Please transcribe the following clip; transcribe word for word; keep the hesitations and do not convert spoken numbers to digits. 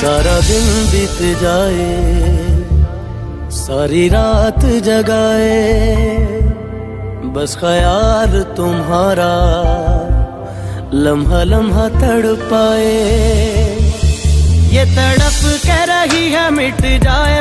सारा दिन बीत जाए, सारी रात जगाए, बस ख्याल तुम्हारा लम्हा लम्हा तड़पाए। ये तड़प के रही है मिट जाए